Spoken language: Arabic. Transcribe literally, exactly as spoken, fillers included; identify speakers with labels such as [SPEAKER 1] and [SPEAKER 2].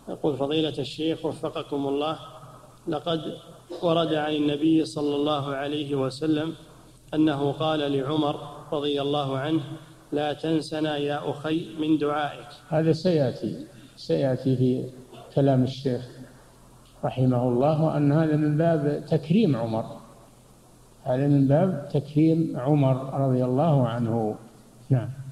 [SPEAKER 1] يقول فضيلة الشيخ وفقكم الله، لقد ورد عن النبي صلى الله عليه وسلم أنه قال لعمر رضي الله عنه: لا تنسنا يا أخي من دعائك.
[SPEAKER 2] هذا سيأتي سيأتي في كلام الشيخ رحمه الله، وأن هذا من باب تكريم عمر، هذا من باب تكريم عمر رضي الله عنه. نعم.